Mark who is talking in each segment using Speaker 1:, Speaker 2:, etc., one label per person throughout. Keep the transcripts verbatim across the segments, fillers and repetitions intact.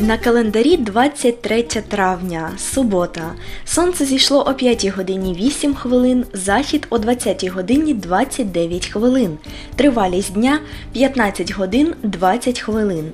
Speaker 1: На календарі двадцять третє травня, субота. Сонце зійшло о п'ятій годині вісім хвилин, захід о двадцятій годині двадцять дев'ять хвилин. Тривалість дня – п'ятнадцять годин двадцять хвилин.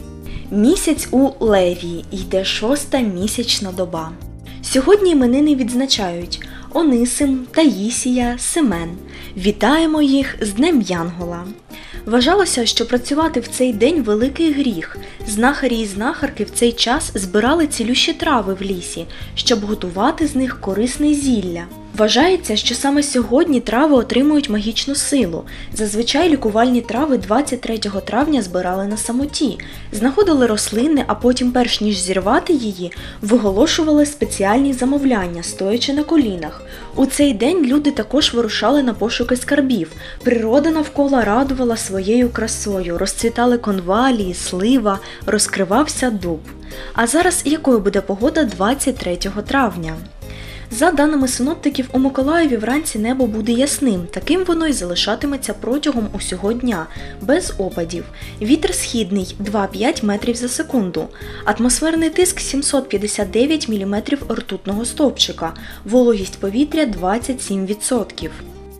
Speaker 1: Місяць у Леві, йде шоста місячна доба. Сьогодні іменини відзначають Онисим, Таїсія, Семен. Вітаємо їх з Днем Янгола. Вважалося, що працювати в цей день – великий гріх. Знахарі і знахарки в цей час збирали цілющі трави в лісі, щоб готувати з них корисне зілля. Вважається, що саме сьогодні трави отримують магічну силу. Зазвичай лікувальні трави двадцять третього травня збирали на самоті, знаходили рослини, а потім, перш ніж зірвати її, виголошували спеціальні замовляння, стоячи на колінах. У цей день люди також вирушали на пошуки скарбів. Природа навколо радувала своєю красою, розцвітали конвалії, слива, розкривався дуб. А зараз якою буде погода двадцять третього травня? За даними синоптиків, у Миколаєві вранці небо буде ясним, таким воно й залишатиметься протягом усього дня, без опадів. Вітер східний – два-п'ять метрів за секунду. Атмосферний тиск – сімсот п'ятдесят дев'ять міліметрів ртутного стовпчика, вологість повітря – двадцять сім відсотків.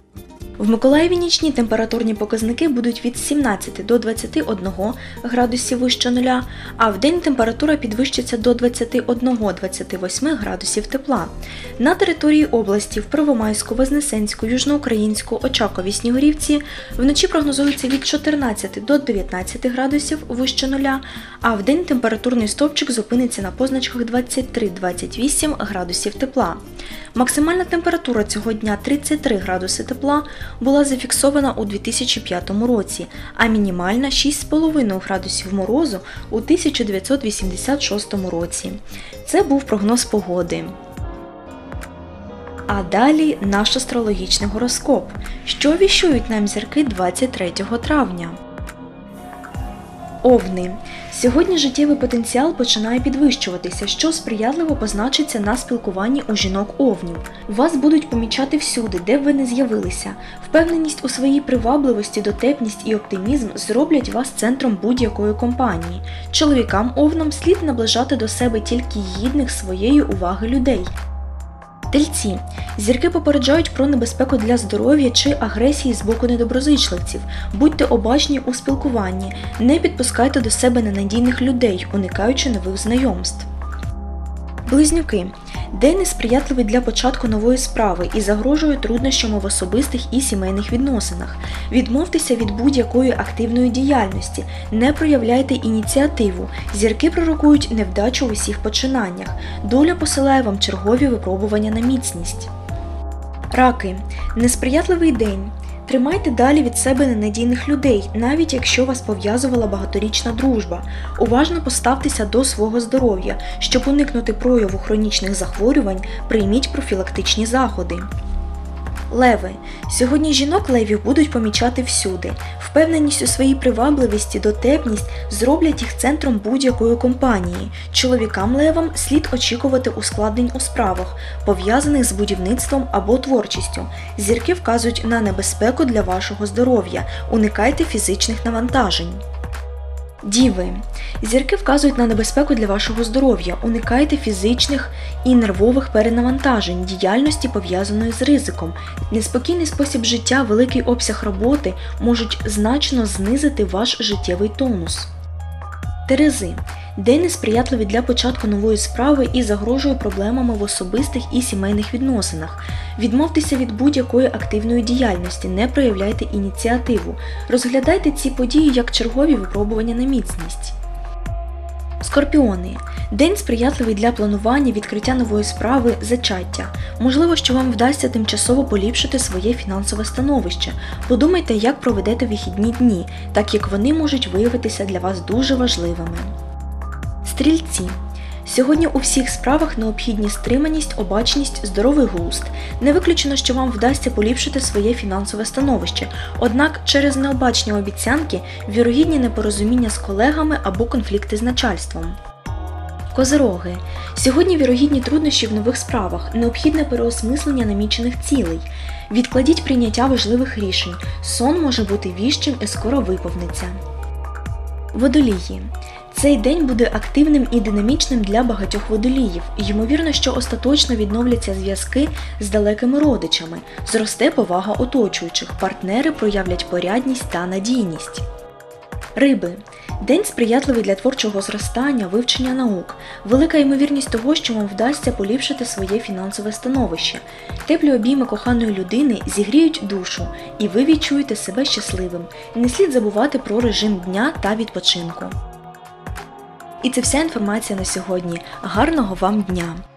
Speaker 1: В Миколаєві нічні температурні показники будуть від сімнадцяти до двадцяти одного градусів вище нуля, а вдень температура підвищиться до двадцяти одного - двадцяти восьми градусів тепла. На території області в Первомайську, Вознесенську, Южноукраїнську, Очакові, Снігурівці вночі прогнозується від чотирнадцяти до дев'ятнадцяти градусів вище нуля, а вдень температурний стовпчик зупиниться на позначках двадцять три - двадцять вісім градусів тепла. Максимальна температура цього дня тридцять три градуси тепла була зафіксована у дві тисячі п'ятому році, а мінімальна шість цілих п'ять десятих градусів морозу у тисяча дев'ятсот вісімдесят шостому році. Це був прогноз погоди. А далі наш астрологічний гороскоп. Що віщують нам зірки двадцять третього травня? Овни. Сьогодні життєвий потенціал починає підвищуватися, що сприятливо позначиться на спілкуванні у жінок-овнів. Вас будуть помічати всюди, де б ви не з'явилися. Впевненість у своїй привабливості, дотепність і оптимізм зроблять вас центром будь-якої компанії. Чоловікам-овнам слід наближати до себе тільки гідних своєї уваги людей. Тельці. Зірки попереджають про небезпеку для здоров'я чи агресії з боку недоброзичливців. Будьте обачні у спілкуванні, не підпускайте до себе ненадійних людей, уникаючи нових знайомств. Близнюки. День несприятливий для початку нової справи і загрожує труднощами в особистих і сімейних відносинах. Відмовтеся від будь-якої активної діяльності, не проявляйте ініціативу. Зірки пророкують невдачу в усіх починаннях. Доля посилає вам чергові випробування на міцність. Раки. Несприятливий день. Тримайте далі від себе ненадійних людей, навіть якщо вас пов'язувала багаторічна дружба. Уважно поставтеся до свого здоров'я. Щоб уникнути прояву хронічних захворювань, прийміть профілактичні заходи. Леви. Сьогодні жінок-левів будуть помічати всюди. Впевненість у своїй привабливості, дотепність зроблять їх центром будь-якої компанії. Чоловікам-левам слід очікувати ускладнень у справах, пов'язаних з будівництвом або творчістю. Зірки вказують на небезпеку для вашого здоров'я. Уникайте фізичних навантажень. Діви. Зірки вказують на небезпеку для вашого здоров'я. Уникайте фізичних і нервових перенавантажень, діяльності, пов'язаної з ризиком. Неспокійний спосіб життя, великий обсяг роботи можуть значно знизити ваш життєвий тонус. Терези. День несприятливий для початку нової справи і загрожує проблемами в особистих і сімейних відносинах. Відмовтеся від будь-якої активної діяльності, не проявляйте ініціативу. Розглядайте ці події як чергові випробування на міцність. Скорпіони. День сприятливий для планування, відкриття нової справи, зачаття. Можливо, що вам вдасться тимчасово поліпшити своє фінансове становище. Подумайте, як проведете вихідні дні, так як вони можуть виявитися для вас дуже важливими. Стрільці. Сьогодні у всіх справах необхідні стриманість, обачність, здоровий глузд. Не виключено, що вам вдасться поліпшити своє фінансове становище, однак через необачні обіцянки вірогідні непорозуміння з колегами або конфлікти з начальством. Козироги. Сьогодні вірогідні труднощі в нових справах, необхідне переосмислення намічених цілей. Відкладіть прийняття важливих рішень. Сон може бути віщим і скоро виповниться. Водолії. Цей день буде активним і динамічним для багатьох водоліїв, і ймовірно, що остаточно відновляться зв'язки з далекими родичами, зросте повага оточуючих, партнери проявлять порядність та надійність. Риби. День сприятливий для творчого зростання, вивчення наук. Велика ймовірність того, що вам вдасться поліпшити своє фінансове становище. Теплі обійми коханої людини зігріють душу, і ви відчуєте себе щасливим. Не слід забувати про режим дня та відпочинку. І це вся інформація на сьогодні. Гарного вам дня!